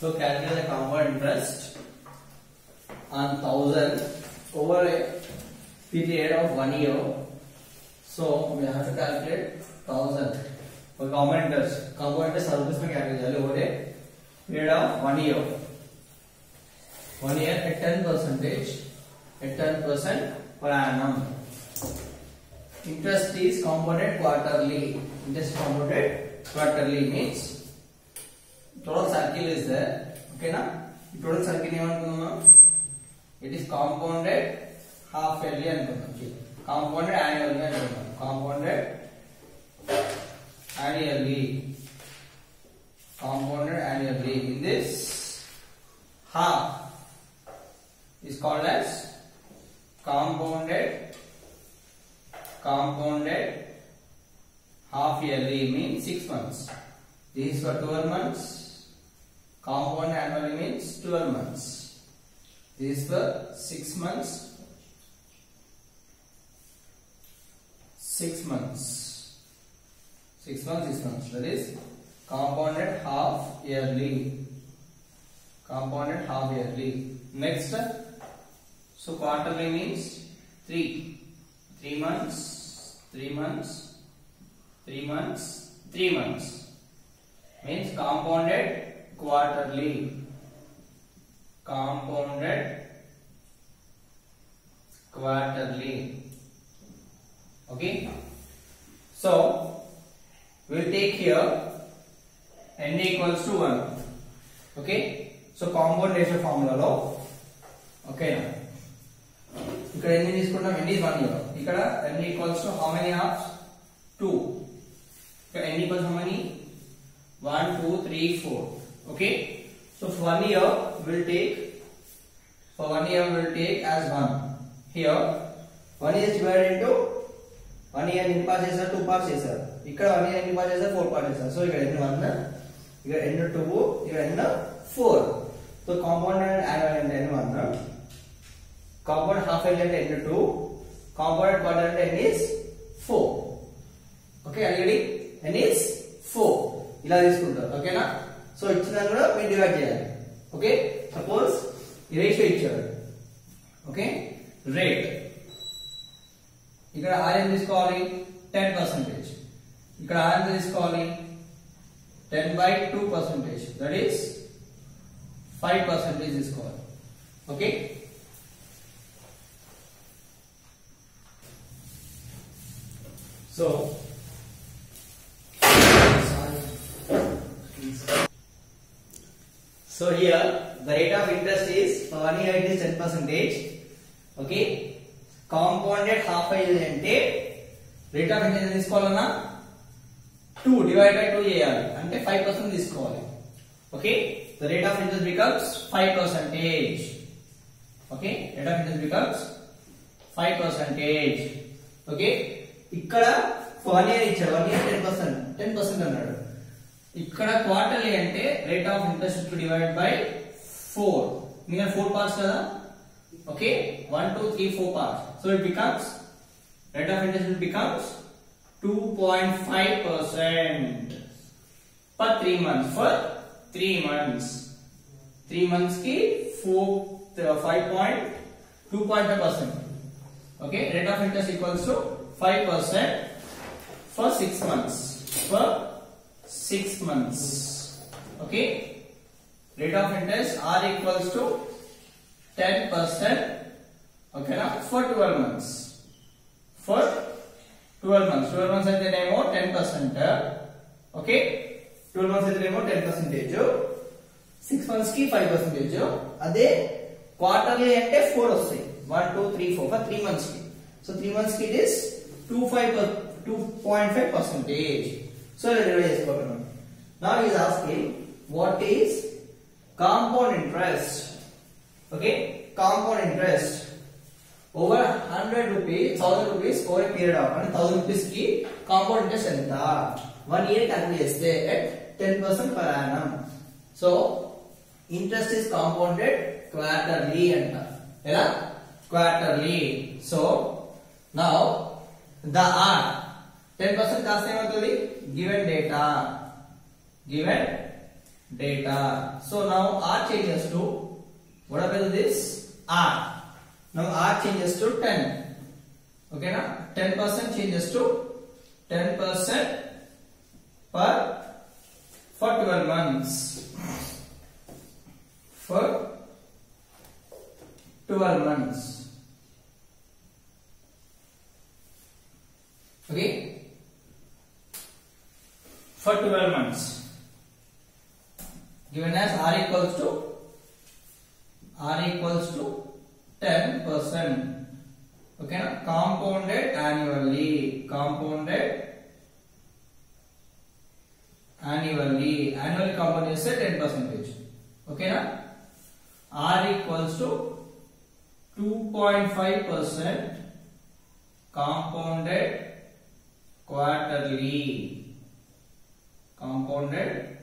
So calculate the compound interest on 1000 over a period of 1 year. So we have to calculate 1000 for compound interest. Compound interest rupees में calculate over a period of 1 year. 1 year at 10%. At 10% per annum. Interest is compounded quarterly. Interest compounded quarterly means total circle is there. Okay na? Total circle ఏమనుకున్నాం? It is compounded half yearly అనుకున్నాం. Compounded annually అనుకున్నాం. Compounded annually. Compounded annually. In this half is called as compounded half yearly means 6 months. This is for 12 months. Compound annually means 12 months. This is for 6 months. 6 months. 6 months, 6 months. That is compounded half yearly. Compounded half yearly. Next, so quarterly means 3 months, 3 months, 3 months, 3 months. Means compounded quarterly. Compounded quarterly. Okay. So we'll take here n equals to 1. Okay. So compound ratio formula lo. Okay. ఇక్కడ ఎన్ని తీసుకుంటాం? n is 1 year. ఇక్కడ n equals to how many halves? 2. ఇక్కడ n equals how many? 1, 2, 3, 4. Okay. So for 1 year we'll take as 1. Here 1 is divided into 1 year ఎన్ని parts చేశారు? 2 parts చేశారు. ఇక్కడ 1 year ఎన్ని పార్ట్స్ చేశారు? 4 పార్ట్స్ చేశారు. సో ఇక్కడ n 1, ఇక్కడ n 2, ఇక్కడ n 4. సో కాంపౌండెడ్ యాన్యువల్ అంటే n 1, compound half yearly అంటే n 2, compounded quarter అంటే n is 4. Okay, already n is 4. ఇలా తీసుకుంటారు. ఓకేనా? సో ఇచ్చిన దాన్ని కూడా మీరు డివైడ్ చేయాలి. ఓకే, సపోజ్ ఈ రేషియో ఇచ్చారు. ఓకే, రేట్ ఇక్కడ r ఎంత తీసుకోవాలి? 10%. ఇక్కడ r ఎంత తీసుకోవాలి? 10/2%. దట్ ఈస్ 5% తీసుకోవాలి. Okay, So here the rate of interest is for 1 year it is 10%. Okay, compounded half yearly అంటే rate of interest తీసుకోవాలన్నా 2 divided by 2 చేయాలి అంటే 5% తీసుకోవాలి. Okay, the rate of interest becomes 5%. Okay, rate of interest becomes 5%. Okay, ఇక్కడ 1 year ఇచ్చాడు. 1 year 10% అన్నాడు. ఇక్కడ quarterly అంటే rate of interest to divide by 4. మిగిలిన 4 పార్ట్స్ కదా. Okay, 1, 2, 3, 4 parts. So it becomes rate of interest becomes 2.5% for 3 months. For 3 months 3 months కి 2.5%. Okay, rate of interest equals to 5% for 6 months. For 6 months. Okay, rate of interest r equals to 10%. Okay na, for 12 months. For 12 months. 12 months అయితే ఏమో 10%. Okay, 12 months అయితే ఏమో 10%. 6 months కి 5%. అదే quarterly అంటే 4 వస్తాయి. 1, 2, 3, 4 for 3 months కి. So 3 months కి it is 2.5%. So let's divide చేసుకోవాలి. Now he is asking what is compound interest. Okay, compound interest over 100 rupees, 1000 rupees over a period of 1000 rupees ki compound interest ఎంత? 1 year calculate చేస్తే at 10% per annum. So interest is compounded quarterly anta. ఎలా? Quarterly. So now the r 10% కాస్త ఏమవుతుంది? Given data data. So now R changes to, what about this? R. Now R changes to 10. Okay, now 10% changes to 10% for 12 months. For 12 months. Okay, for 12 months, given as R equals to 10%. Okay, now compounded annually. Annual compound is 10%. Okay, now R equals to 2.5% compounded quarterly. Compounded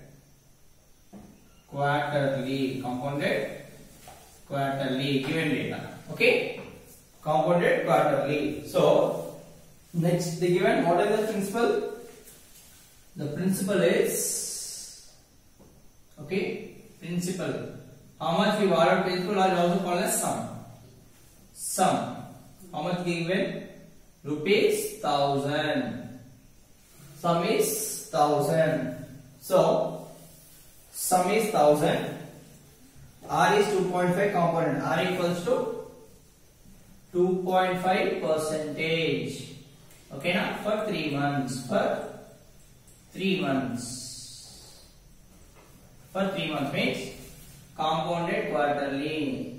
quarterly given data. Okay, compounded quarterly. So next, the given, what is the principle? The principle is, okay, principle. How much we borrowed principal is also called as sum. How much given? Rupees 1000. Sum is 1000. So sum is 1000. R is 2.5 component. R equals to 2.5%. Okay, now for 3 months. For 3 months means compounded quarterly.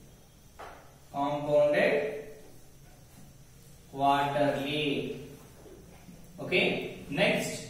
Okay, next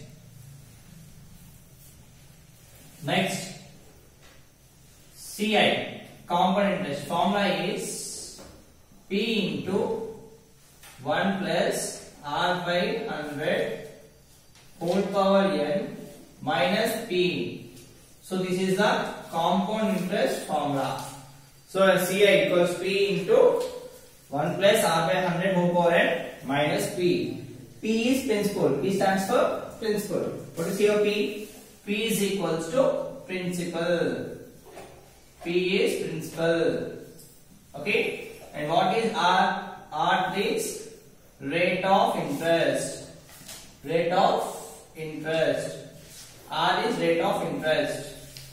CI, compound interest. Formula is P into 1 plus R by 100 whole power n minus P. So this is the compound interest formula. So CI equals P into 1 plus R by 100 whole power n minus P. P is principal. P stands for principal. What is here P? P is equals to principal. P is principal. Okay. And what is R? R is rate of interest. R is rate of interest.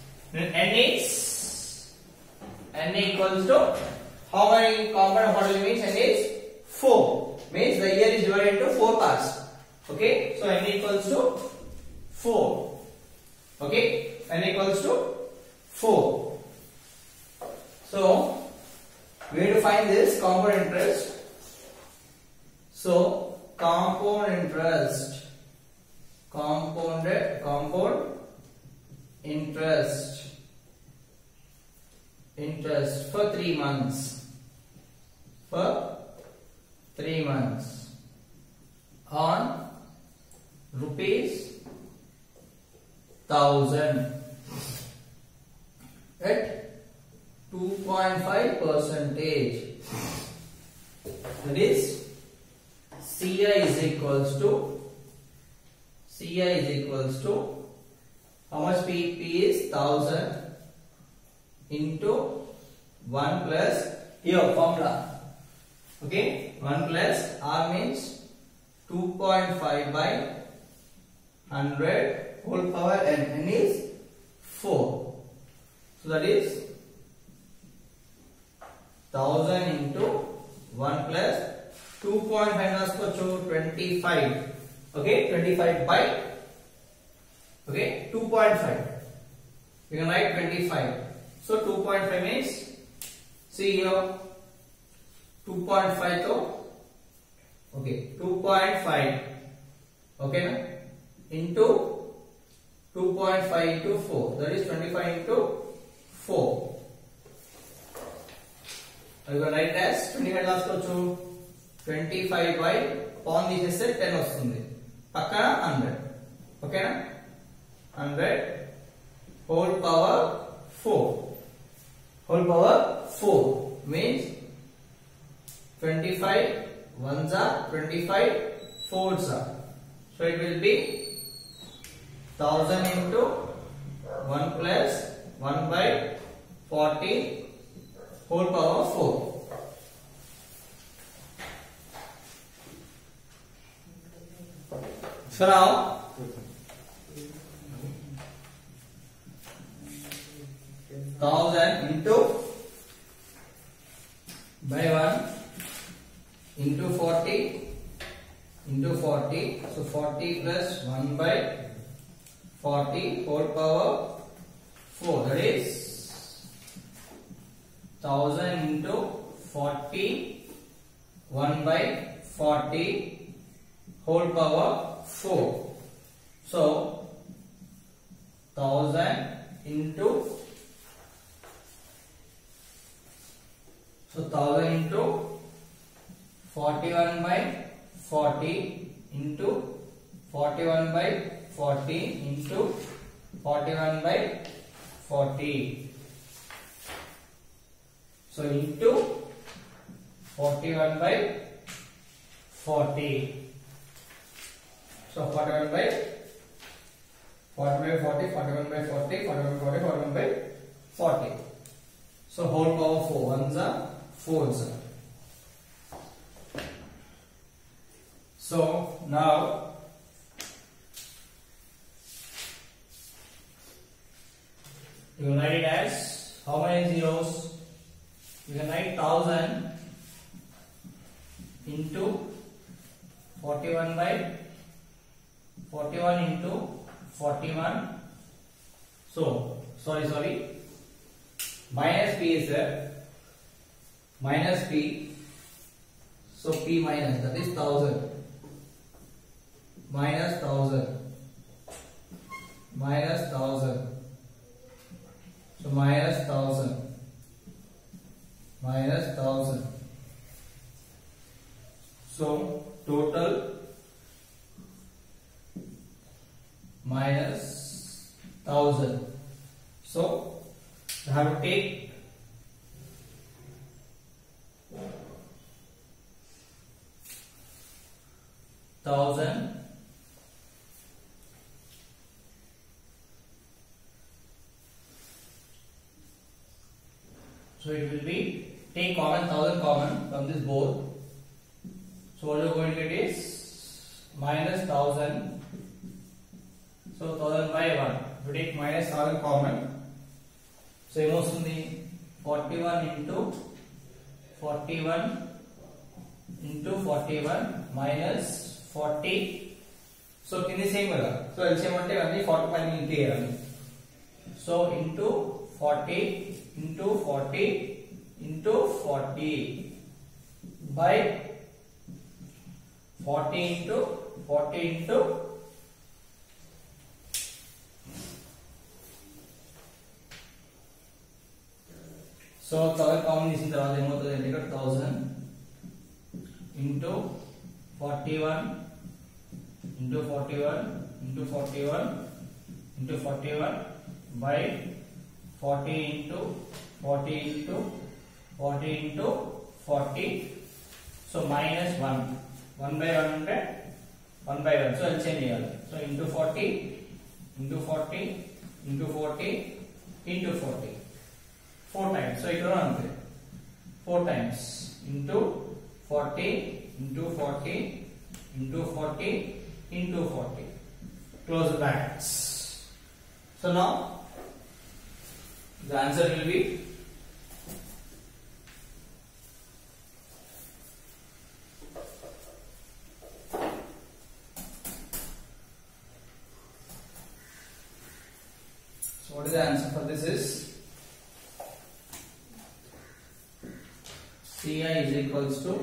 N equals to, how many component model means? N is 4. Means the year is divided into 4 parts. Okay. So N equals to 4. Okay. N equals to 4. So we have to find this compound interest. So compound interest for 3 months. On rupees 1000 at 2.5%. That is CI is equals to how much P is 1000 into 1 plus here formula. Okay, 1 plus R means 2.5 by 100 whole power n is 4. So that is 1000 into 1 plus 2.5 25. Okay, 25 by 2.5. We can write 25. So 2.5 means, see here 2.5 to 2.5. Okay, na? Into 2.5 into 4. That is 25 into 4. You can write as 25 last to 25 by upon this is 10 vastundi. Pakkana 100. Okay na? 100 whole power 4. Whole power 4 means 25 ones are 25 fours are. So it will be 1000 into 1 plus 1 by 40 whole power 4. So now 1000 into by 1 into 40 into 40. So 40 plus 1 by 40 whole power 4. That is 1000 into 40 1 by 40 whole power 4. So 1000 into 41 by 40 into 41 by 40 into 41 by 40. So into 41 by 40. So 41 by 40 by 40, 41 by 40, 41 by 40, 41 by 40. So whole power 4. Ones are 4s. So now you will write it as how many zeros? You can write 1000 into 41 by 41 into 41. So sorry. Minus p is there. Minus p. So p minus, that is 1000. Minus 1000. Minus 1000. So minus 1000. Minus 1000. So total minus 1000. So you have to take 1000 so it will be take common 1000 common from this both. So what you are going to get is minus 1000. So 1000 by 1. We take minus 1000 common. So emosundi 41 into 41 into 41 minus 40. So kindi same kada. So LCM ante only 45 into here. So into 40 into 40 into 40 by 40 into 40 into so 1000 common తీసిన తర్వాత ఏమవుతుంది అంటే ఇక్కడ 1000 into 41 into 41 into 41 into 41 by 40 into 40 into 40 into 40. So minus 1 by 1 అంటే 1 by 1. So LCM చేయాలి. So into 40 into 40 into 40 into 40 4 times. So ఇక్కడ అంతే 4 times into 40 into 40 into 40 into 40. Close the brackets. So now the answer will be so what is the answer for this is CI is equals to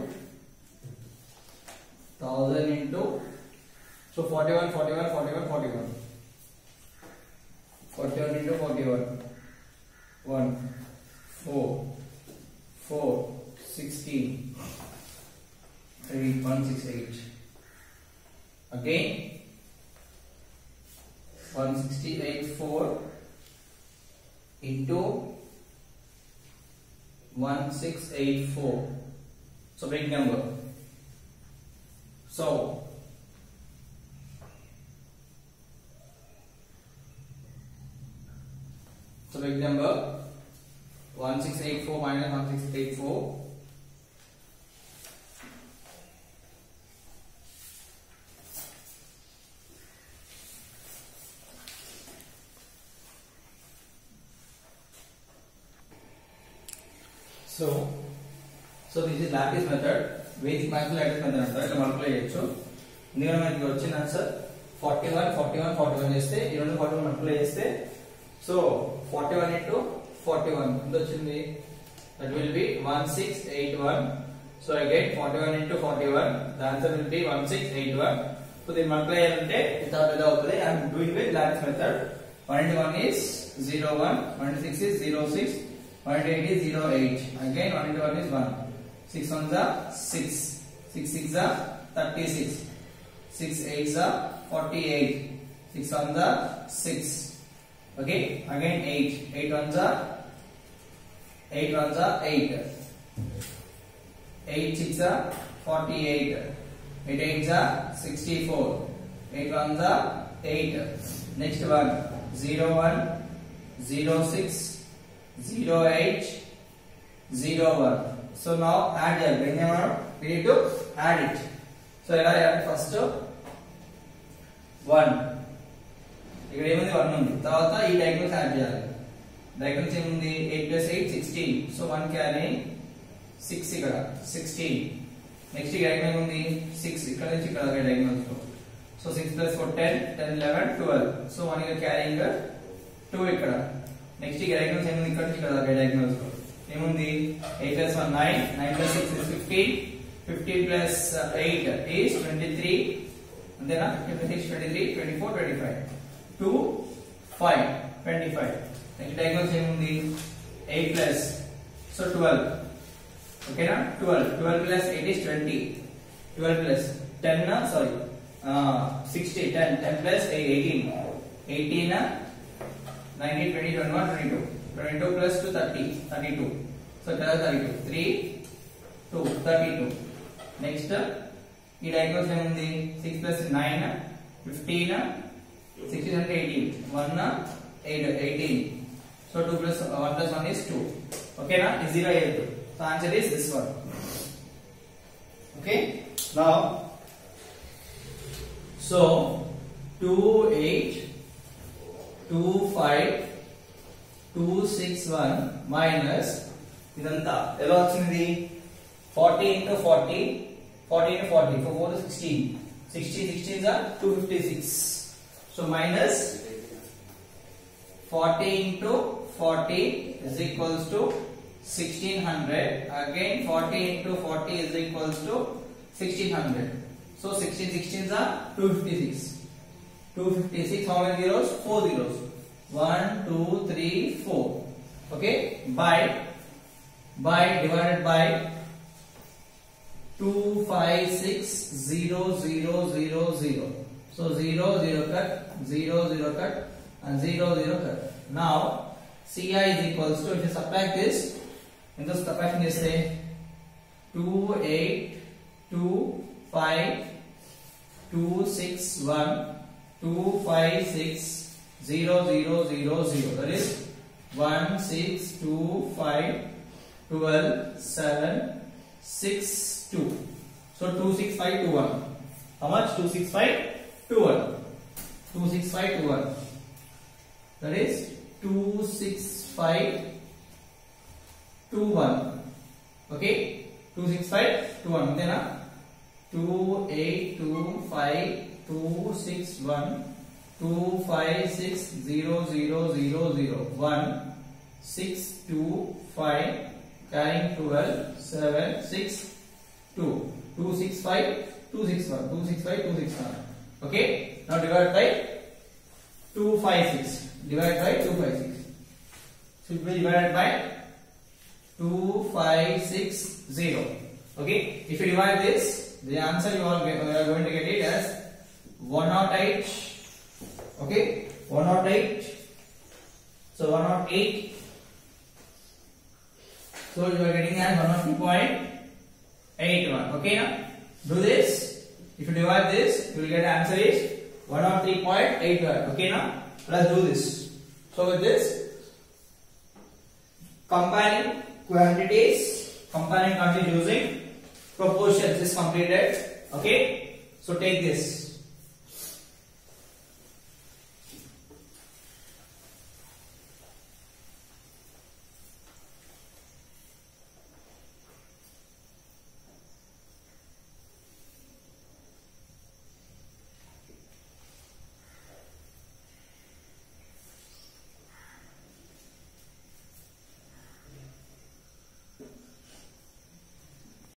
1000 into so 41 41 41 41 41 into 41 1 4 4 16 3 168 again 168 4 into 1684. So big number. So So big number 1684 minus 1684. So this is lattice method. Basic mathematical lattice method అంటారు. ఇట్లా multiply చేయొచ్చు. ఇందులో మనకి వచ్చిన answer 41 41 41 చేస్తే ఈ రెండు 41 multiply చేస్తే సో 41 into 41 ఎంత వచ్చింది? That will be 1681. So I get 41 into 41. The answer will be 1681. So the multiply చేయాలంటే ఇంత పెద్ద అవుతుంది. I am doing with lattice method. 1 into 1 is 01. 1 into 6 is 06. 1 into 8 is 08. Again 1 into 1 is 1. 6 ones are 6. 6 6 are 36. 6 8s are 48. 6 ones are 6. Okay. Again 8. 8 ones are 8 ones are 8. 8 6 are 48. 8 8s are 64. 8 ones are 8. Next one 01, 06, 08, 01. So now add here. We need to add it. So here I add first 1. ఇక్కడ ఏముంది 1 ఉంది. తర్వాత ఈ diagonals add చేయాలి. Diagonals ఏముంది 8 plus 8 16. So 1 carry 6 ఇక్కడ 16. Next diagonal ఉంది 6 ఇక్కడ నుంచి ఇక్కడ డయాగ్నల్స్ లో. So 6 plus 4 10 10 11 12. So 1 ఇక్కడ క్యారింగ్ 2 ఇక్కడ. నెక్స్ట్ డయాగ్నల్స్ ఏముంది ఇక్కడ నుంచి ఇక్కడ డయాగ్నల్స్ లో. ఏముంది 8 plus 1 9 9 plus 6 is 15. 15 plus 8 is 23. అంతేనా 56 23 24 25 2 5 25. నెక్స్ట్ డయాగ్నల్స్ ఏముంది 8 plus so 12. ఓకేనా 12 plus 8 is 20. 12 plus 10 sorry 60 10 plus 8 18 19 20 21 22 22 plus 2 30 32. So 32 3 2 32. Next ఈ డయాగ్నల్స్ ఏముంది 6 plus 9 15 16 అంటే 18 1 8 18. So 2 plus 1 plus 1 is 2. ఓకేనా is 0 8. So answer is this one. Okay, now so 2 8 2 5 2 6 1 minus ఇదంతా ఎలా వచ్చింది 40 into 40 40 into 40 for 4 is 16 16 16s are 256. So minus 40 into 40 is equals to 1600. Again 40 into 40 is equals to 1600. So 16 16s are 256. 256 how many zeros? 4 zeros. 1 2 3 4. Okay, by divided by 2 5 6 0 0 0 0. So 0 0 cut 0 0 cut and 0 0 cut. Now Ci is equals to, if you subtract this, in the subtraction is say 2 8 2 5 2 6 1 2 5 6 0 0 0 0. That is 1 6 2 5 12 7 6 2. So 2 6 5 2 1. How much? 2 6 5 2 1. 2 6 5 2 1. That is 2 6 5 2 1. Okay, 2 6 5 2 1. Then 2 8 2 5 2 6 1 2 5 6 0 0 0 0 1 6 2 5 carrying 12 7 6 2 2 6 5 2 6 1 2 6 5 2 6 1. Okay, now divide by 2 5 6. Divide by 2 5 6. Should be divided by 2 5 6 0. Okay, if you divide this, the answer you are going to get it as 108. Okay, 108. So 108. So you are getting as 103.81. Okay, now do this. If you divide this, you will get answer is 103.81. Okay, now let's do this. So with this Combining quantities using proportions is completed. Okay, so take this.